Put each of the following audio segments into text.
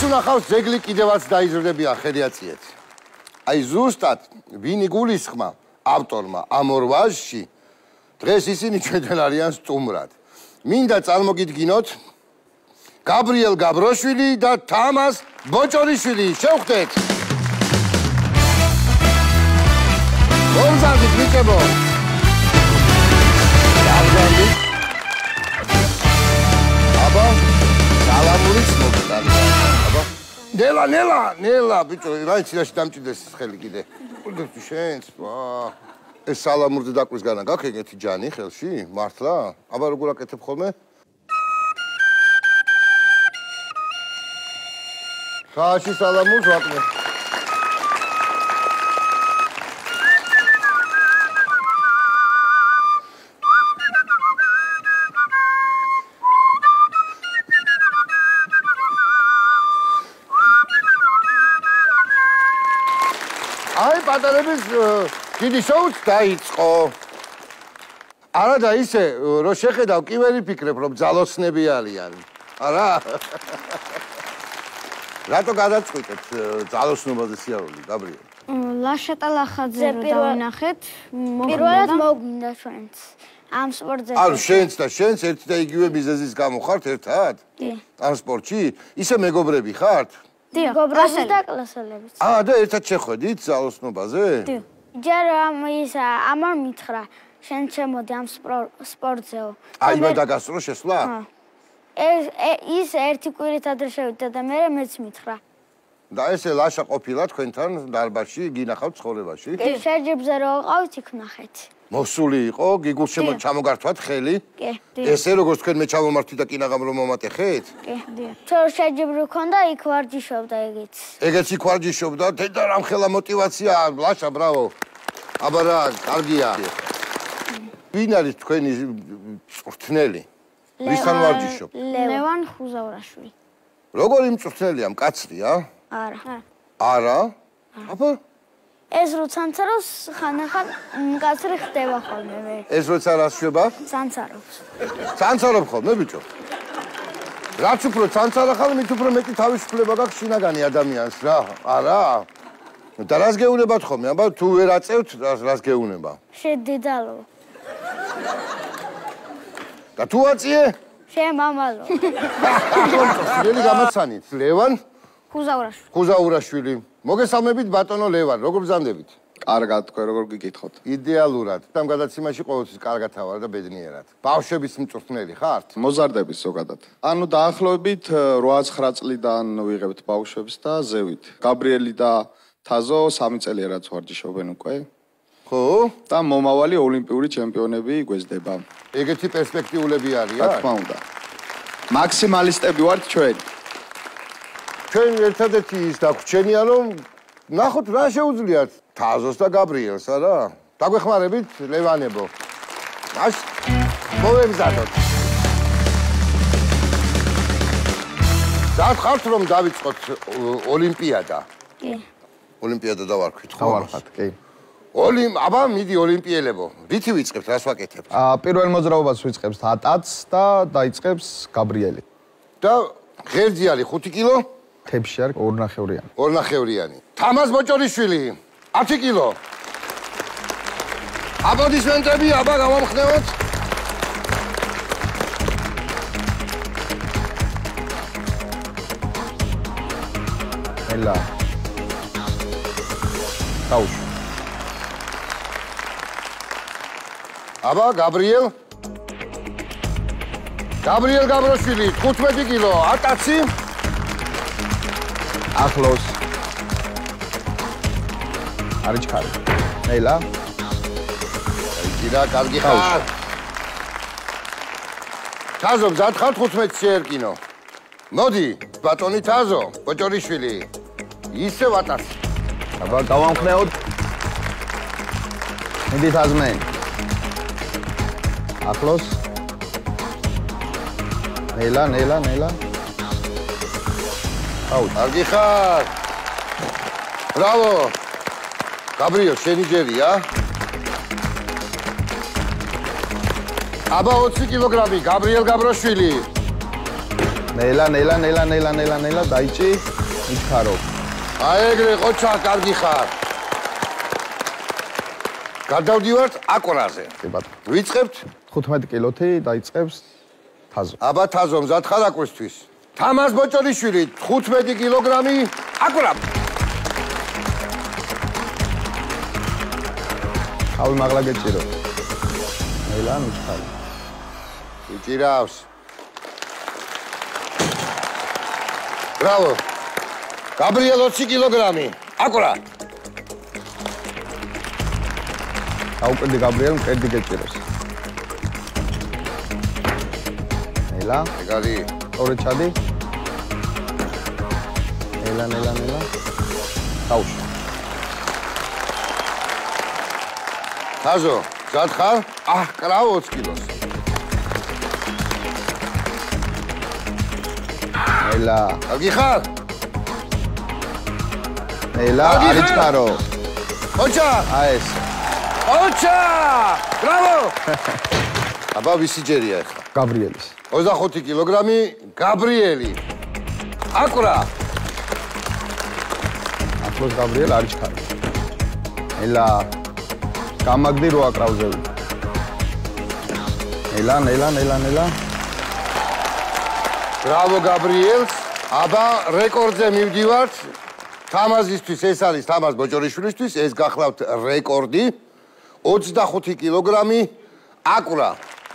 უნახავს ძეგლი კიდევაც დაიზრდებიან ხედიაციეთ. აი ზუსტად ვინი გულისხმა ავტორმა ამ ორ ვაჟში დღეს ისინი ჩვენთან არიან სტუმრად. მინდა წარმოგიდგინოთ გაბრიელ გაბროშვილი და თამაზ ბოჭორიშვილი. შევხვდეთ. მომზადეთ ბიჭებო. დავზარდით. აბა სალამურიც მოგდან. აბა ნელა ბიჭო რა იცი დამჭირდეს ხელი კიდე. უდევ შენს ეს სალამურზე დაკვრის განა გაქვს ეგეთი ჯანი ხელში მართლა? აბა როგორ აკეთებ ხოლმე? ხაში სალამურს ვაკნე. აი პატარების დიდი შოუც დაიწყო. არა და ისე რომ შეხედავ კი ვერ ვიფიქრებ რომ ძალოსნები არიან. არა? რატო გადაწყვიტეთ ძალოსნობაზე სიარული, გაბრიელ? ლაშატა ლახაძე რო დავინახეთ, პირველად მოგვინდა ჩვენც. ამ სპორტზე. ანუ შენც და შენც ერთი და იგივე მიზეზის გამო ხართ ერთად? კი. ამ სპორტში? ისე მეგობრები ხართ? მეგობრები და კლასელებიც. და ერთად შეხვედით ძალოსნობაზე? კი. ჯერ ამან მითხრა, შენ შემოდი ამ სპორტზეო. აიმა დაგასწრო შესვლა? ის ერთი კვირით ადრე შევიდა და მე მეც მითხრა. და ესე ლაშა ყოფილა თქვენთან დარბაზში, გინახავთ ცხოვრებაში? კი, შეჯიბზე რო ვიყავით, იქ ნახეთ. მოსული იყო, გიგულს ჩამოგართვათ ხელი? კი. ესე როგორც თქვენ მე ჩამომართვით და კინაღამ რომ მომატეხეთ? კი. ჩვენ შეჯიბრი ქონდა, იქ ვარჯიშობდა ეგეც. ეგეც იქ ვარჯიშობდა, და რამხელა мотиваცია, ლაშა, ბრავო. აბა რა, კარგია. ვინ არის თქვენი მწვრთნელი? ვისთან ვარჯიშობ? ლევან ხუზავრაშვილი. როგორი მწვრთნელია, მკაცრია? არა. არა? აბა ეს რო ცანცარობს, ხანახან მკაცრი ხდება ხოლმე მე. ეს როცა რას შვება? ცანცარობს. ცანცარობ ხოლმე ბიჭო. რაც უფრო ცანცარა ხარ, მით უფრო მეტი თავისუფლება გაქვს შინაგანი ადამიანს რა. არა? და რას გეუნებათ ხოლმე? აბა თუ ვერ აწევთ, რას გეუნება? შედედალო. და თუ აწიე? შემამალო. ძველი გამაცანით, ლევან ხუზავრაშვილი. ხუზაურაშვილი. მოგესალმებით ბატონო ლევან, როგორ ბრძანდებით? კარგად, თქვენ როგორ გიგითხოთ? იდეალურად. ამ გადაცემაში ყოველთვის კარგად ავარ და ბედნიერად. ბავშვების მწვრთნელი ხართ? მოზარდების ზოგადად. ანუ დაახლოებით 8-9 წლიდან ვიღებთ ბავშვებს და ზევით. გაბრიელი და თაზო 3 წელია რაც ვარჯიშობენ უკვე. ხო? და მომავალი ოლიმპიური ჩემპიონები გვესდება. ეგეთი პერსპექტიულები რა არიან? თქმა უნდა. მაქსიმალისტები ვართ ჩვენ. ჩვენ ერთადერთი ის დაგვრჩენია რომ ნახოთ რა შეუძლიათ თაზოს და გაბრიელს, არა? დაგვეხმარებით ლევანებო. აშ მოვემზადოთ. დაგხართ რომ დავიწყოთ ოლიმპიადა. კი. ოლიმპიადა დავარქვით ხო? დავარქვათ, კი. აბა მიდი ოლიმპიელებო. რითი ვიწყებთ, რას ვაკეთებთ? პირველ მოძრაობას ვიწყებთ ატაც და დაიწყებს გაბრიელი. და ღერძი არის 5 კილო? თებში არის 2.5-იანი. 2.5-იანი. თამაზ ბოჭორიშვილი 10 კილო. აპლოდისმენტები, აბა გამომხნევოთ. ელა. დაუშვი. აბა გაბრიელ გაბროშვილი 15 კილო, ატაცი ახლოს. არის ჩქარი. ელა. ირა კარგი ხარ. თაზო მზად ხარ 15 შეერკინო. მოდი, ბატონი თაზო, ბოჭორიშვილი. ისე ვატას. აბა გავამხნეოთ. მიდი თაზმე. ახლოს. ნელა. აუ, კარგი ხარ. ბრავო. გაბრიელ, შენი ჯერია? აბა 20 კილოგრამი, გაბრიელ გაბროშვილი. ნელა დაიჭი მითხარო აი ეგრე ყოჩა კარგი ხარ გადავდივართ აკურაზე ვიწყებთ 15 კილოთი დაიწყებს თაზო აბა თაზო მზად ხარ აკვისთვის თამაზ ბოჭორიშვილი 15 კილოგრამი აკურა ავი მაღლა გეჭირო ნელა მითხარო იჭირავს Bravo. Gabriel 20 კილოგრამი. აკურა. აუკვირდი გაბრიელ მკერდი გეჭიროს. ნელა. ეგარი. ორი ჩადი. ნელა. დაუშვი. თაზო, მზად ხარ? კრავ 20 კილოს. ნელა. კარგი ხარ? ნელა, არიჩქარო. ოჩა! აი ეს. ოჩა! ბრავო! აბა ვისი ჯერია ახლა? გაბრიელის. 25 კილოგრამი გაბრიელი. აკურა. ახლოს გაბრიელ არიჩქარო. ნელა. გამაგდი რო აკრავზევი. ნელა. Bravo Gabriel. აბა რეკორდზე მივდივართ. თამაზისთვის ეს არის თამაზ ბოჭორიშვილისთვის, ეს გახლავთ რეკორდი. 25 კილოგრამი აკურა.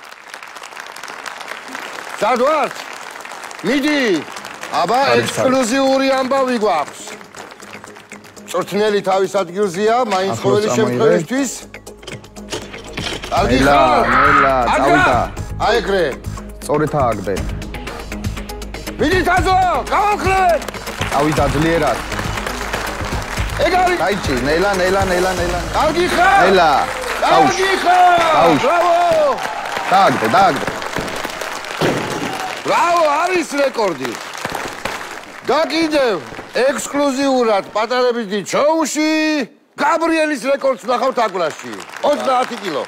სად ვართ? მიდი. აბა ექსკლუზიური ამბავი გვაქვს. წვრთნელი თავის ადგილზეა, მაინც ყოველი შემთხვევისთვის. კარგი ხარ? ნელა, წავიდა. აი ეგრე. სწორედ ააგდე. მიდი თაზო, გავახრეთ. წავიდა ძლიერად. ეგ არის. დაიჭი, ნელა. კარგი ხარ? ნელა. კარგი ხარ? ბრავო! დააგდე. ბრავო, არის რეკორდი. და კიდევ ექსკლუზიურად პატარების დიდ შოუში გაბრიელის რეკორდს ნახავთ აკურაში. 30 კილო.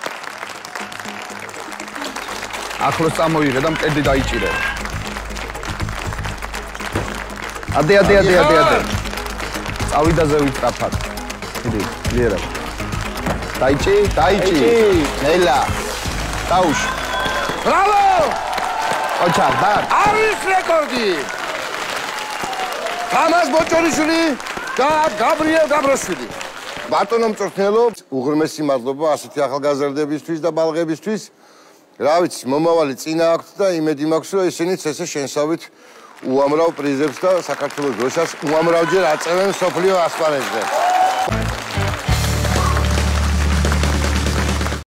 ახლოს წამოიღე და მკერდი დაიჭირე. ადე. წავიდა ზევით სწრაფად. მიდი, ძლიერად. დაიჭი. ნელა. დაუშვი. ბრავო! ოჩა, და. არის რეკორდი. თამაზ ბოჭორიშვილი და გაბრიელ გაბროშვილი. ბატონო მწვრთნელო, უღრმესი მადლობა ასეთი ახალგაზრდებისთვის და ბალღებისთვის. რა ვიცი, მომავალი წინა აქვთ და იმედი მაქვს, რომ ესენიც ესე შენსავით უამრავ პრიზებს და საქართველოს დროშას უამრავჯერ აწევენ სოფლიო ასპარეზზე.